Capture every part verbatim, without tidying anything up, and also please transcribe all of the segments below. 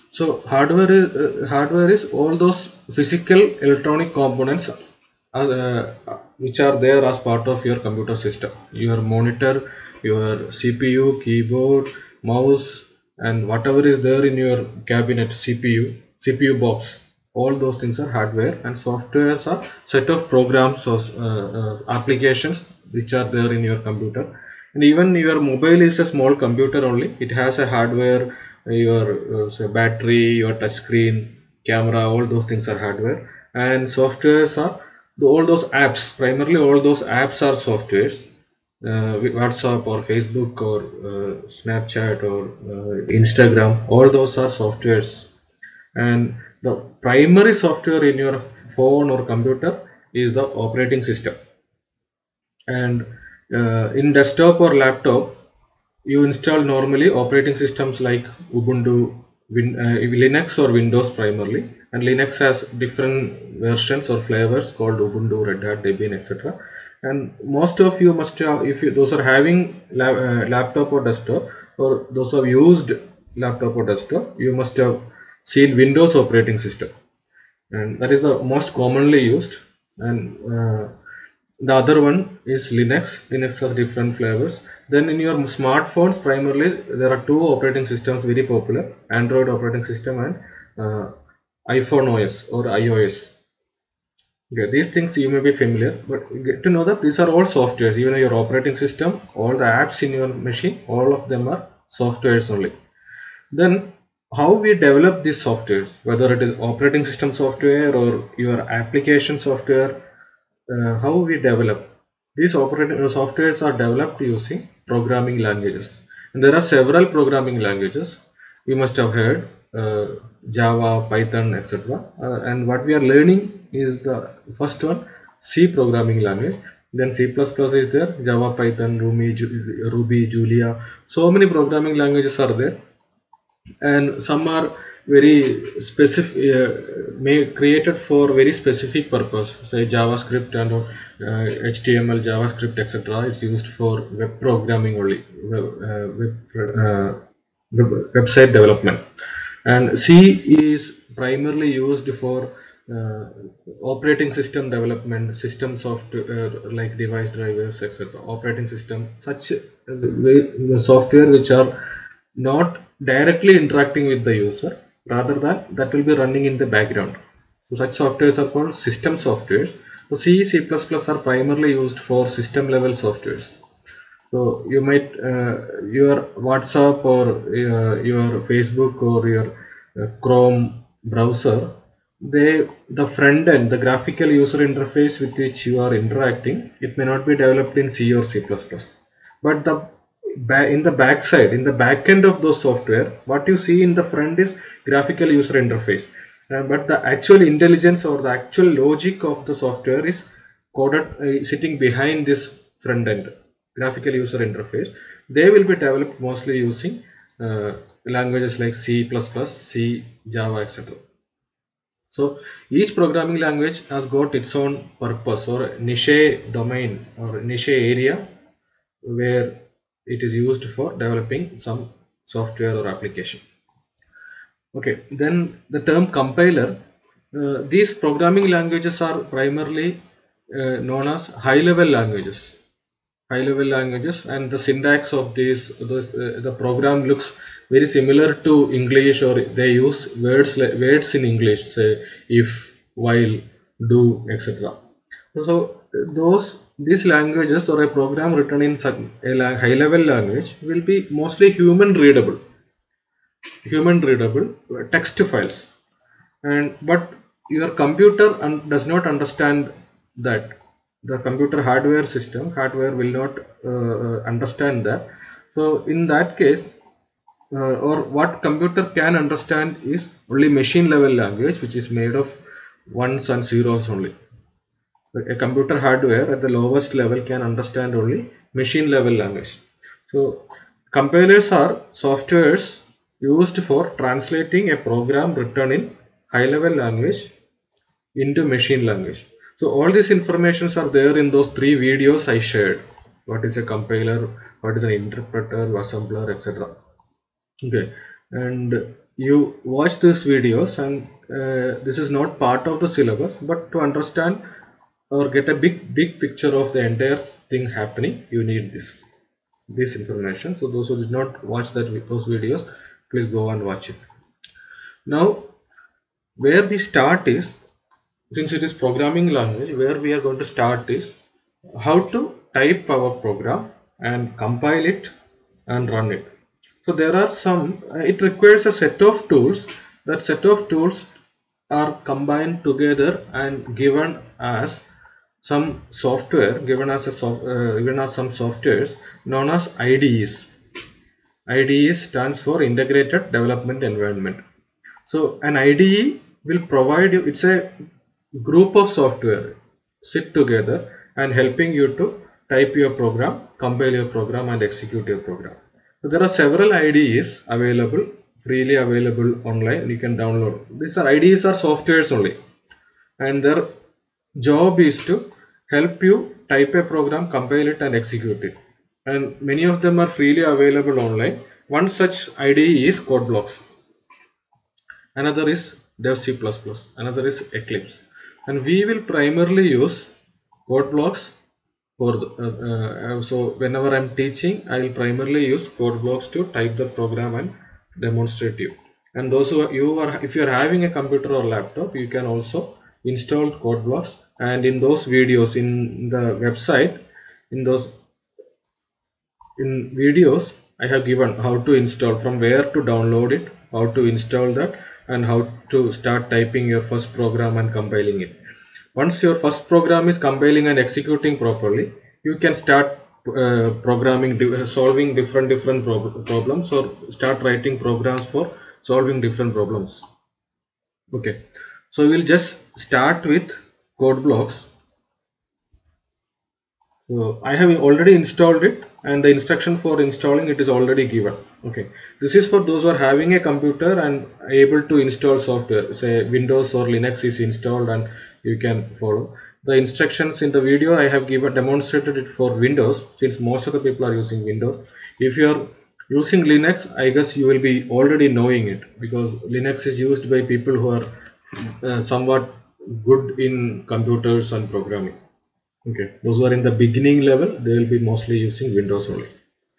So hardware is uh, hardware is all those physical electronic components uh, which are there as part of your computer system. Your monitor, your C P U, keyboard, mouse, and whatever is there in your cabinet, C P U, C P U box. All those things are hardware, and softwares are set of programs or uh, uh, applications which are there in your computer. And even your mobile is a small computer only. It has a hardware, your uh, so battery, your touch screen, camera, all those things are hardware. And softwares are all those apps. Primarily all those apps are softwares. Uh, WhatsApp or Facebook or uh, Snapchat or uh, Instagram, all those are softwares. And the primary software in your phone or computer is the operating system. And uh, in desktop or laptop, you install normally operating systems like Ubuntu, Win, uh, Linux or Windows primarily, and Linux has different versions or flavors called Ubuntu, Red Hat, Debian, et cetera. And most of you must have, if you, those are having la uh, laptop or desktop, or those have used laptop or desktop, you must have seen Windows operating system, and that is the most commonly used. And uh, the other one is Linux. Linux has different flavors. Then in your smartphones, primarily there are two operating systems very popular: Android operating system and uh, iPhone O S or iOS. Okay, these things you may be familiar, but get to know that these are all softwares. Even your operating system, all the apps in your machine, all of them are softwares only. Then how we develop these softwares, whether it is operating system software or your application software, uh, how we develop these operating softwares are developed using programming languages. And there are several programming languages. You must have heard uh, Java, Python, et cetera. Uh, and what we are learning is the first one, C programming language. Then C plus plus is there, Java, Python, Ruby, Ruby, Julia. So many programming languages are there, and some are very specific, uh, made created for very specific purpose. Say JavaScript and uh, H T M L, JavaScript, et cetera. It's used for web programming only, web, uh, web, uh, web website development. And C is primarily used for uh, operating system development, system software uh, like device drivers, et cetera. Operating system, such uh, software which are not directly interacting with the user, rather than that will be running in the background. So such softwares are called system softwares. So C, C plus plus are primarily used for system level softwares. So you might uh, your WhatsApp or uh, your Facebook or your uh, Chrome browser, they the front end, the graphical user interface with which you are interacting, it may not be developed in C or C plus plus, but the in the back side, in the back end of those software, what you see in the front is graphical user interface, uh, but the actual intelligence or the actual logic of the software is coded uh, sitting behind this front end graphical user interface. They will be developed mostly using uh, languages like C plus plus, C, Java, et cetera. So each programming language has got its own purpose or niche domain or niche area where it is used for developing some software or application. Okay, then the term compiler, uh, these programming languages are primarily uh, known as high level languages. High level languages, and the syntax of these, those, uh, the program looks very similar to English, or they use words words in English, say if, while, do, et cetera. So those these languages or a program written in such a high level language will be mostly human readable, human readable text files, and but your computer does not understand that. The computer hardware system hardware will not uh, understand that. So in that case, uh, or what computer can understand is only machine level language, which is made of ones and zeros only. A computer hardware at the lowest level can understand only machine level language. So compilers are softwares used for translating a program written in high level language into machine language. So all these informations are there in those three videos I shared. What is a compiler, what is an interpreter, assembler, et cetera. Okay, and you watch these videos, and uh, this is not part of the syllabus, but to understand or get a big big picture of the entire thing happening, you need this this information. So those who did not watch that those videos, please go and watch it. Now where we start is, since it is programming language, where we are going to start is how to type our program and compile it and run it. So there are some, it requires a set of tools. That set of tools are combined together and given as some software, given as a soft, uh, given as some softwares known as I D Es. I D Es stands for Integrated Development Environment. So an I D E will provide you, it's a group of software sit together and helping you to type your program, compile your program and execute your program. So there are several I D Es available, freely available online. You can download. These are I D Es are softwares only, and their job is to help you type a program, compile it and execute it. And many of them are freely available online. One such I D E is CodeBlocks. Another is Dev C plus plus. Another is Eclipse. And we will primarily use CodeBlocks for the, uh, uh, so whenever I am teaching, I will primarily use CodeBlocks to type the program and demonstrate you. And those who are, you are, if you are having a computer or laptop, you can also install CodeBlocks. And in those videos in the website, in those in videos, I have given how to install, from where to download it, how to install that, and how to start typing your first program and compiling it. Once your first program is compiling and executing properly, you can start uh, programming, solving different different prob problems, or start writing programs for solving different problems. Okay, so we'll just start with CodeBlocks. So I have already installed it, and the instruction for installing it is already given. Okay, this is for those who are having a computer and able to install software, say Windows or Linux is installed, and you can follow the instructions in the video. I have given demonstrated it for Windows, since most of the people are using Windows. If you are using Linux, I guess you will be already knowing it, because Linux is used by people who are uh, somewhat good in computers and programming. Okay, those who are in the beginning level, they will be mostly using Windows only.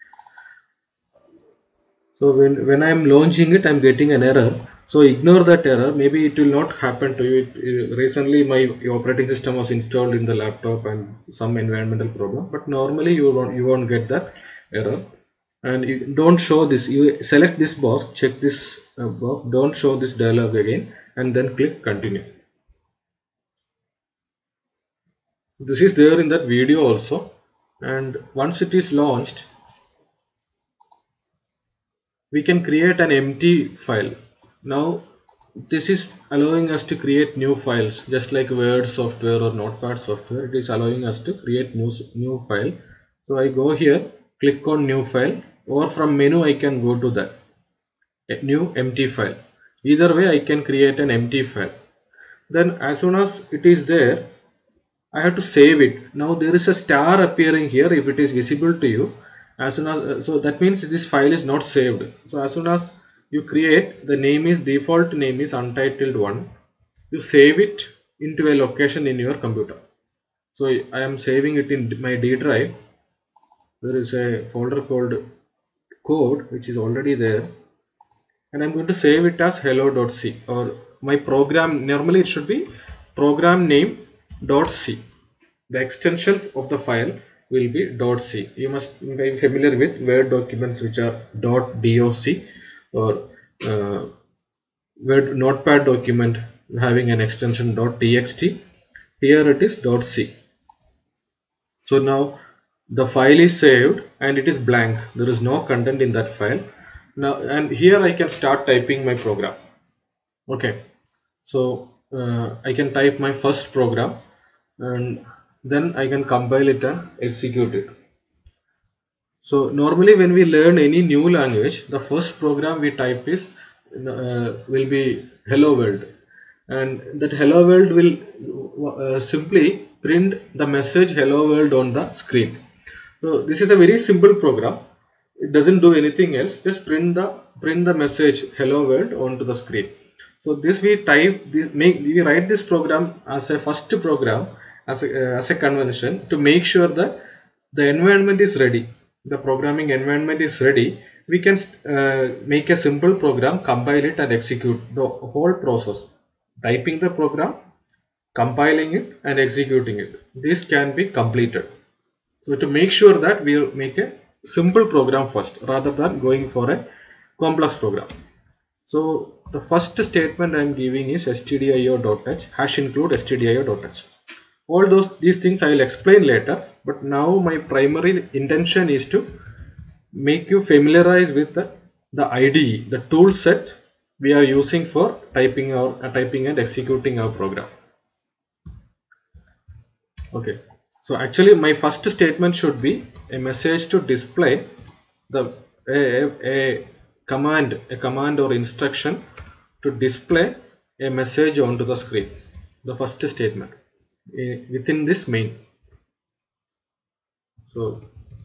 So when, when I am launching it, I am getting an error. So ignore that error. Maybe it will not happen to you. It, uh, recently my operating system was installed in the laptop and some environmental problem. But normally you won't, you won't get that error. And you don't show this. You select this box, check this uh, box. Don't show this dialog again, and then click continue. This is there in that video also, and once it is launched, we can create an empty file. Now this is allowing us to create new files, just like Word software or Notepad software. It is allowing us to create new new file. So I go here, click on new file, or from menu I can go to that a new empty file. Either way I can create an empty file. Then as soon as it is there, I have to save it. Now there is a star appearing here if it is visible to you. As soon as, so that means this file is not saved. So as soon as you create, the name is default name is untitled one. You save it into a location in your computer. So I am saving it in my D drive. There is a folder called code which is already there, and I'm going to save it as hello.c, or my program. Normally it should be program name .c. The extension of the file will be .c. You must be familiar with Word documents which are .doc or uh, Word Notepad document having an extension .txt. Here it is .c. So now the file is saved and it is blank. There is no content in that file. Now, and here I can start typing my program. Okay, so uh, I can type my first program, and then I can compile it and execute it. So normally when we learn any new language, the first program we type is uh, will be hello world, and that hello world will uh, simply print the message hello world on the screen. So this is a very simple program. it doesn't do anything else, just print the print the message hello world onto the screen. So this we type this make we write this program as a first program as a, uh, as a convention to make sure that the environment is ready, the programming environment is ready. We can uh, make a simple program, compile it and execute the whole process, typing the program, compiling it and executing it. This can be completed. So to make sure that we will make a simple program first rather than going for a complex program. So the first statement I am giving is stdio.h hash include stdio.h. All those these things I will explain later, but now my primary intention is to make you familiarize with the, the I D E, the tool set we are using for typing our uh, typing and executing our program. Okay, so actually my first statement should be a message to display the a, a, a command a command or instruction to display a message onto the screen, the first statement uh, within this main. So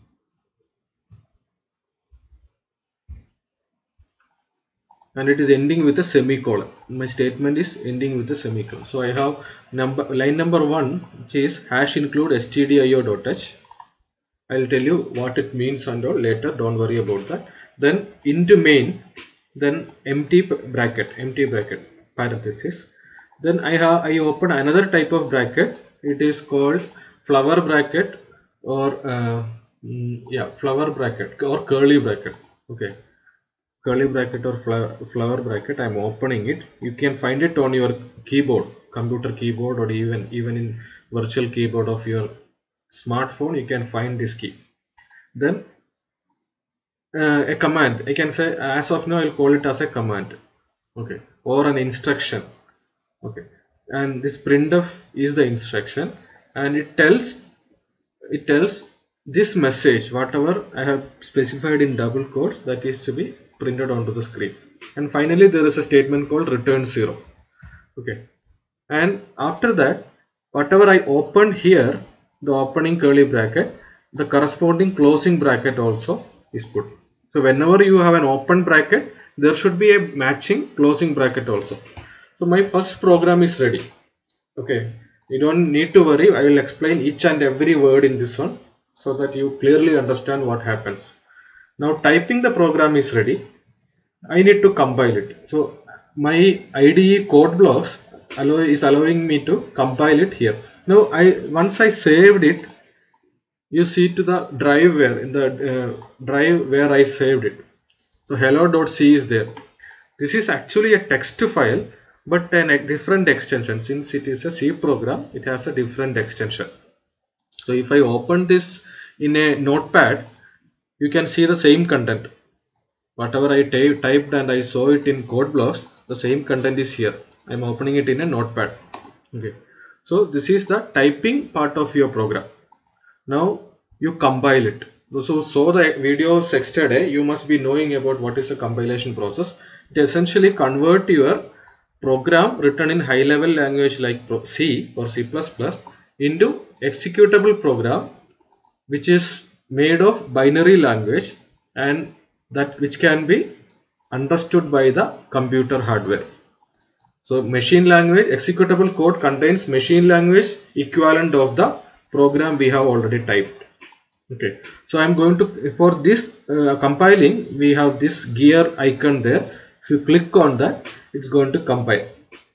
and it is ending with a semicolon. My statement is ending with a semicolon. So I have number line number one, which is hash include stdio.h. I will tell you what it means and all later, don't worry about that. Then into main, then empty bracket, empty bracket, parenthesis. Then I have I open another type of bracket. It is called flower bracket or uh, yeah flower bracket or curly bracket. Okay. Curly bracket or flower, flower bracket. I am opening it. You can find it on your keyboard, computer keyboard, or even even in virtual keyboard of your smartphone. You can find this key. Then uh, a command. I can say as of now I'll call it as a command. Okay, or an instruction. Okay, and this printf is the instruction, and it tells it tells this message whatever I have specified in double quotes, that is to be printed onto the screen. And finally there is a statement called return zero. Okay, and after that whatever I opened here, the opening curly bracket, the corresponding closing bracket also is put. So whenever you have an open bracket, there should be a matching closing bracket also. So my first program is ready. Okay, you don't need to worry, I will explain each and every word in this one so that you clearly understand what happens. Now typing the program is ready. I need to compile it. So my I D E code blocks allow, is allowing me to compile it here. Now I once I saved it, you see to the drive where in the uh, drive where I saved it. So hello.c is there. This is actually a text file, but a different extension. Since it is a C program, it has a different extension. So if I open this in a notepad, you can see the same content. Whatever I typed and I saw it in code blocks, the same content is here. I am opening it in a notepad. Okay, so this is the typing part of your program. Now you compile it. So saw the videos yesterday, you must be knowing about what is a compilation process. It essentially convert your program written in high level language like C or C plus plus into executable program which is made of binary language and that which can be understood by the computer hardware. So machine language executable code contains machine language equivalent of the program we have already typed. Okay, so I am going to, for this uh, compiling, we have this gear icon there. If you click on that, it's going to compile.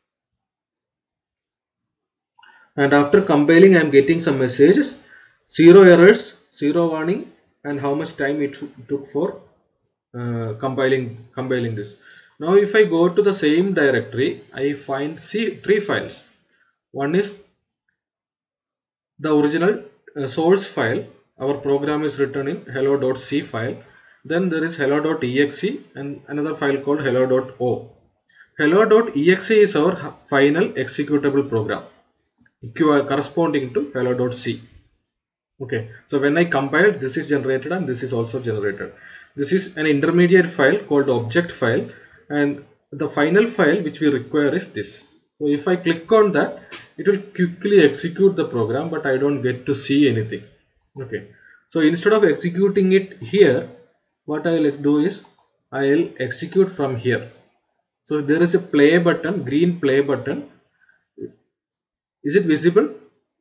And after compiling, I am getting some messages, zero errors, zero warning, and how much time it took for uh, compiling compiling this. Now if I go to the same directory, I find see three files. One is the original uh, source file. Our program is written in hello.c file. Then there is hello.exe and another file called hello.o. Hello.exe is our final executable program corresponding to hello.c. Okay, so when I compile, this is generated and this is also generated. This is an intermediate file called object file, and the final file which we require is this. So if I click on that, it will quickly execute the program, but I don't get to see anything. Okay, so instead of executing it here, what I will do is I will execute from here. So there is a play button, green play button. Is it visible?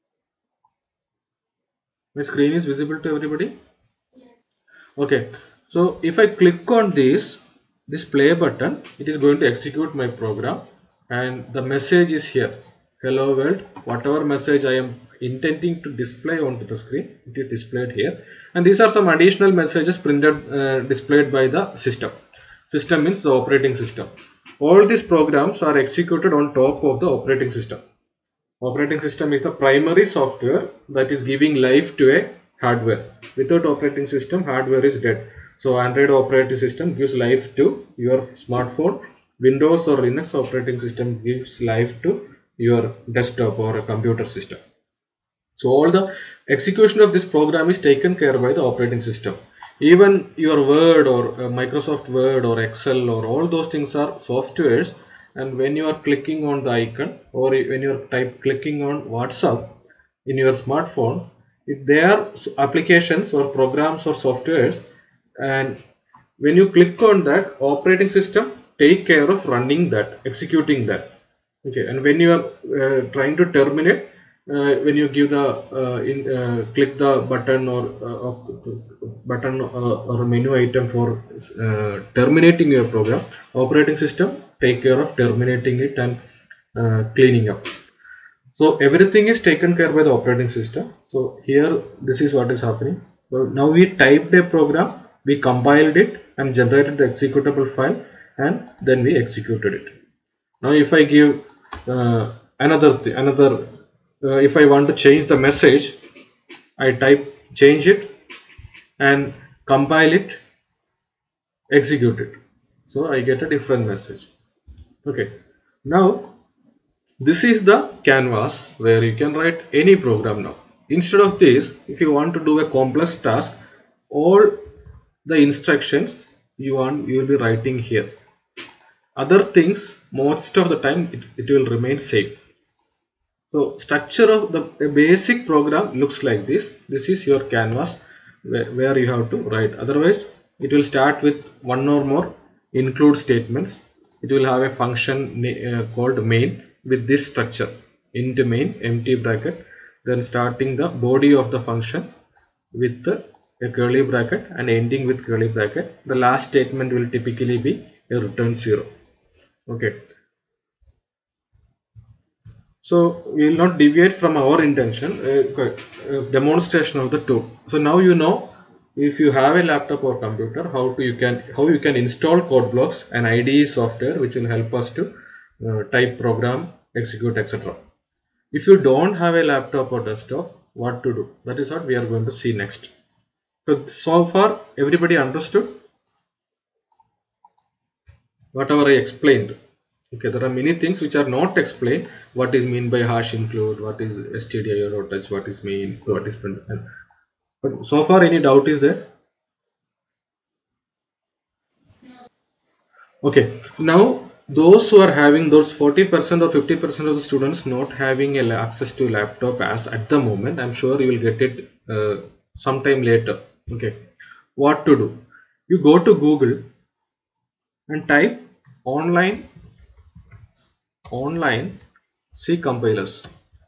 My screen is visible to everybody? Okay. So if I click on this, this play button, it is going to execute my program, and the message is here. Hello world. Whatever message I am intending to display onto the screen, it is displayed here. And these are some additional messages printed, uh, displayed by the system. System means the operating system. All these programs are executed on top of the operating system. Operating system is the primary software that is giving life to a hardware. Without operating system, hardware is dead. So Android operating system gives life to your smartphone. Windows or Linux operating system gives life to your desktop or a computer system. So all the execution of this program is taken care by the operating system. Even your Word or uh, Microsoft Word or Excel or all those things are softwares, and when you are clicking on the icon or when you are type clicking on WhatsApp in your smartphone, if they are applications or programs or softwares, and when you click on that, operating system take care of running that, executing that. Okay, and when you are uh, trying to terminate, uh, when you give the uh, in uh, click the button or uh, button uh, or menu item for uh, terminating your program, operating system take care of terminating it and uh, cleaning up. So everything is taken care by the operating system. So here this is what is happening. So now we typed a program, we compiled it and generated the executable file, and then we executed it. Now if I give uh, another th another uh, if I want to change the message, I type change it and compile it, execute it. So I get a different message. Okay, now this is the canvas where you can write any program. Now instead of this, if you want to do a complex task, all the instructions you want you will be writing here. Other things, most of the time it, it will remain same. So structure of the a basic program looks like this. This is your canvas where, where you have to write. Otherwise it will start with one or more include statements. It will have a function uh, called main with this structure: int main, empty bracket, then starting the body of the function with a curly bracket and ending with curly bracket. The last statement will typically be a return zero. Okay, so we will not deviate from our intention, uh, uh, demonstration of the tool. So now you know, if you have a laptop or computer, how to you can how you can install code blocks and I D E software which will help us to uh, type program, execute, et cetera. If you don't have a laptop or desktop, what to do? That is what we are going to see next. So so far everybody understood whatever I explained. Okay, there are many things which are not explained. What is mean by hash include, what is stdio.h, what is main, what is print. But so far any doubt is there? Okay, now those who are having those forty percent or fifty percent of the students not having a access to laptop as at the moment, I'm sure you will get it uh, sometime later. Okay, what to do? You go to Google and type online online C compilers.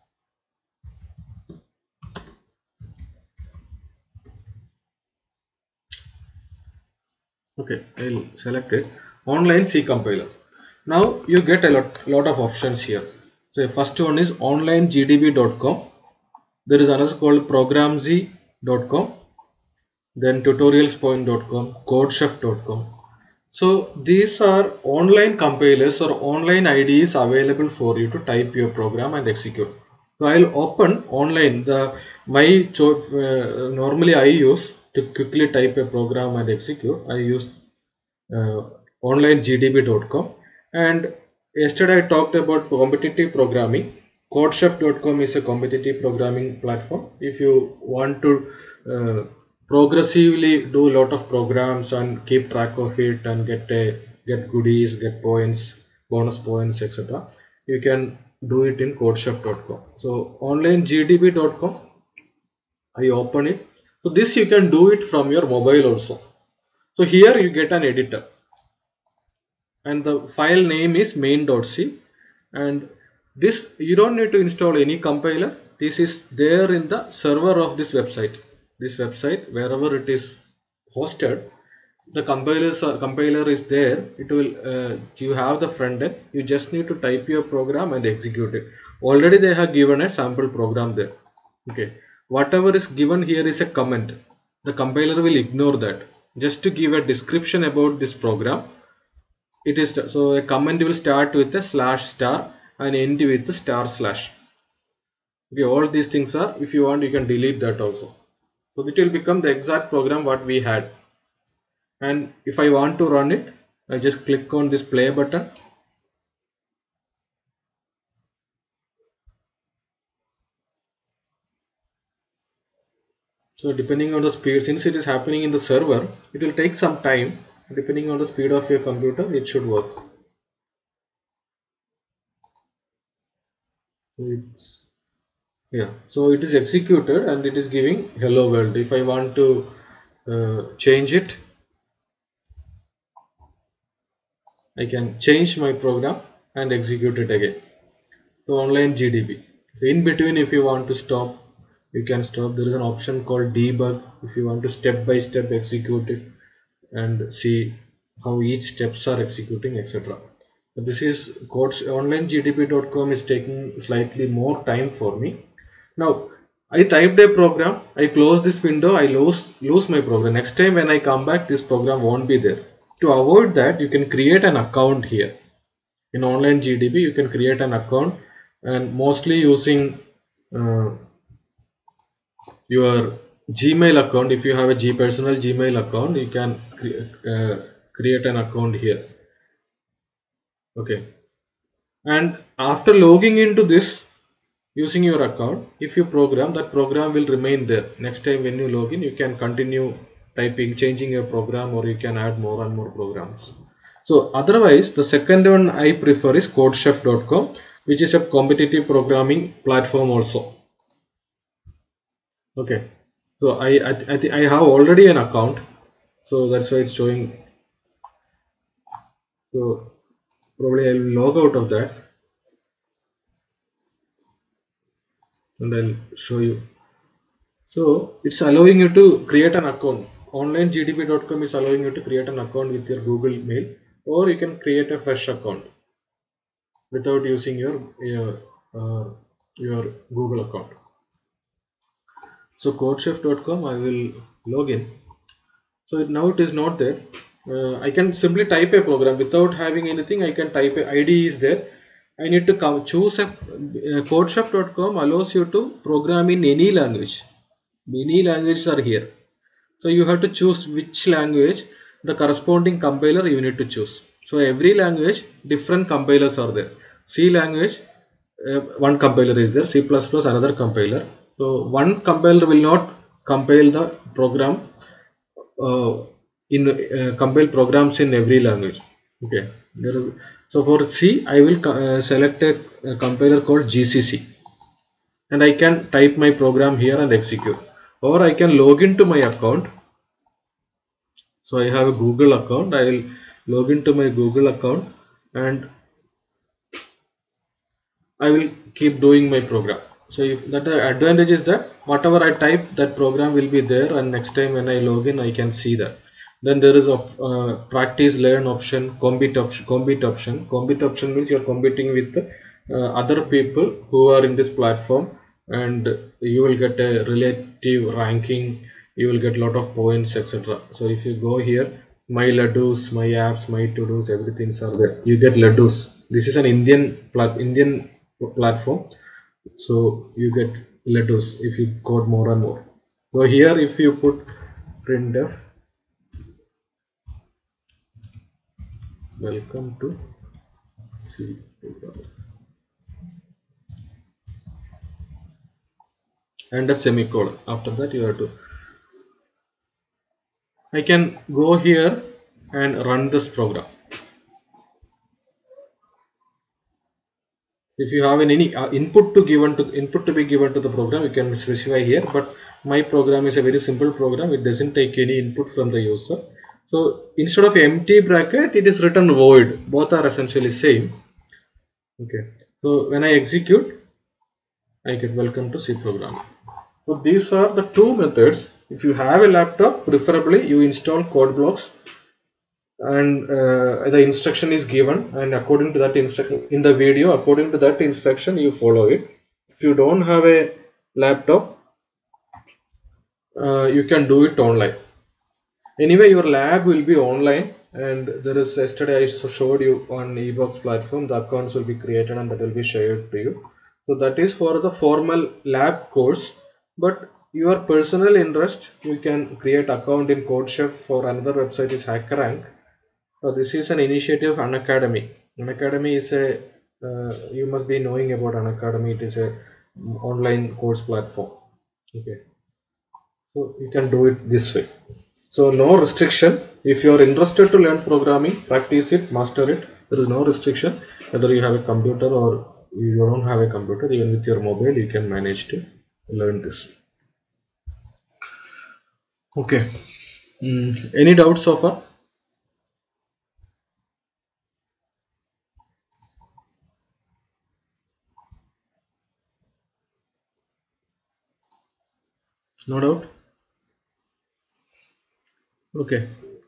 Okay, I'll select it. Online C compiler. Now you get a lot, lot of options here. So first one is online G D B dot com. There is another called programz dot com. Then tutorialspoint dot com, codechef dot com. So these are online compilers or online I D Es available for you to type your program and execute. So I'll open online the my uh, normally I use to quickly type a program and execute. I use uh, online G D B dot com, and yesterday I talked about competitive programming. codechef dot com is a competitive programming platform. If you want to uh, progressively do a lot of programs and keep track of it and get a get goodies, get points, bonus points, et cetera, you can do it in codechef dot com. So online G D B dot com, I open it. So this you can do it from your mobile also. So here you get an editor, and the file name is main.c, and this you don't need to install any compiler. This is there in the server of this website. This website, wherever it is hosted, the compilers are, compiler is there. It will uh, you have the front end. You just need to type your program and execute it. Already they have given a sample program there. Okay, whatever is given here is a comment. The compiler will ignore that. Just to give a description about this program, it is so a comment will start with a slash star and end with the star slash. Okay, all these things are, if you want, you can delete that also. So it will become the exact program what we had. And if I want to run it, I just click on this play button. So depending on the speed, since it is happening in the server, it will take some time. Depending on the speed of your computer, it should work. It's yeah, so it is executed and it is giving hello world. If I want to uh, change it, I can change my program and execute it again. So online G D B. So in between, if you want to stop, you can stop. There is an option called debug. If you want to step by step execute it and see how each steps are executing, et cetera. This is codes. online G D B dot com is taking slightly more time for me. Now I typed a program, I close this window, I lose lose my program. Next time when I come back, this program won't be there. To avoid that, you can create an account here. In online G D B, you can create an account, and mostly using uh, your Gmail account. If you have a G personal Gmail account, you can cre uh, create an account here. Okay, and after logging into this using your account, if you program, that program will remain there. Next time when you log in, you can continue typing, changing your program, or you can add more and more programs. So otherwise, the second one I prefer is codechef dot com, which is a competitive programming platform also. Okay, so I I, I, I have already an account, so that's why it's showing. So probably I will log out of that and I'll show you. So it's allowing you to create an account. online G D B dot com is allowing you to create an account with your Google Mail, or you can create a fresh account without using your your, uh, your Google account. So codechef dot com, I will log in. So now it is not there. Uh, I can simply type a program without having anything. I can type a I D is there. I need to come choose a uh, codechef dot com allows you to program in any language. Many languages are here. So you have to choose which language, the corresponding compiler you need to choose. So every language, different compilers are there. C language, uh, one compiler is there. C plus plus, another compiler. So one compiler will not compile the program uh, in uh, compile programs in every language. Okay. There is, so for C, I will uh, select a, a compiler called G C C, and I can type my program here and execute. Or I can log into my account. So I have a Google account. I will log into my Google account and I will keep doing my program. So if that the advantage is that whatever I type, that program will be there, and next time when I log in, I can see that. Then there is a uh, practice learn option, compete option. Compete option. Compete option means you are competing with uh, other people who are in this platform, and you will get a relative ranking. You will get a lot of points, et cetera. So if you go here, my laddus, my apps, my to-dos, everything are there. You get laddus. This is an Indian plat Indian platform, so you get laddus if you code more and more. So here, if you put printf welcome to C program and a semicolon, after that you have to, I can go here and run this program. If you have any uh, input to given to input to be given to the program, you can specify here. But my program is a very simple program. It doesn't take any input from the user. So instead of empty bracket, it is written void. Both are essentially same. Okay. So when I execute, I get welcome to C programming. So these are the two methods. If you have a laptop, preferably you install code blocks, and uh, the instruction is given, and according to that instruction in the video, according to that instruction you follow it. If you don't have a laptop, uh, you can do it online. Anyway, your lab will be online, and there is, yesterday I showed you on eBox platform, the accounts will be created and that will be shared to you. So that is for the formal lab course, but your personal interest, you can create account in CodeChef. For another website is HackerRank. So this is an initiative of Unacademy. Unacademy is a, uh, you must be knowing about Unacademy. It is a online course platform. Okay, so you can do it this way. So no restriction. If you are interested to learn programming, practice it, master it. There is no restriction whether you have a computer or you don't have a computer. Even with your mobile, you can manage to learn this. Okay. Mm, any doubts so far? No doubt. Okay.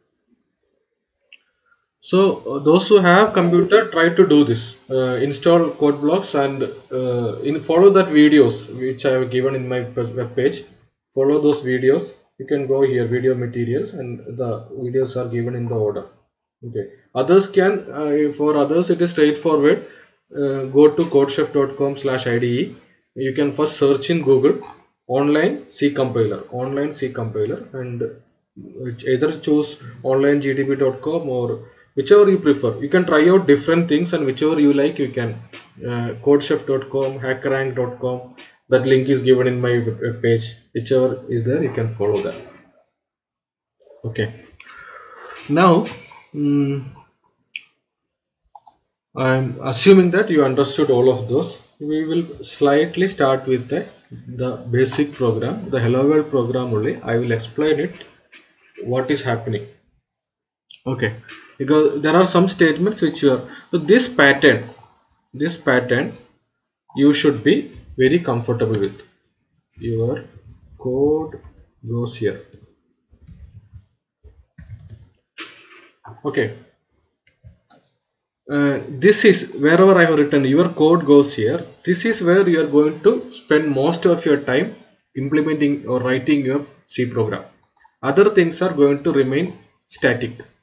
So uh, those who have computer, try to do this. Uh, install code blocks and uh, in follow that videos which I have given in my web page. Follow those videos. You can go here, video materials, and the videos are given in the order. Okay. Others can, uh, for others it is straightforward. Uh, go to codechef dot com slash I D E. You can first search in Google online C compiler, online C compiler, and either choose online G D B dot com or whichever you prefer. You can try out different things, and whichever you like, you can. Uh, codechef dot com, hackerrank dot com. That link is given in my web page. Whichever is there, you can follow that. Okay. Now, um, I am assuming that you understood all of those. We will slightly start with the, the basic program, the Hello World program only. I will explain it, what is happening. Okay, because there are some statements which you are, so this pattern, this pattern you should be very comfortable with. Your code goes here. Okay. Uh, this is wherever I have written your code goes here. This is where you are going to spend most of your time implementing or writing your C program. Other things are going to remain static.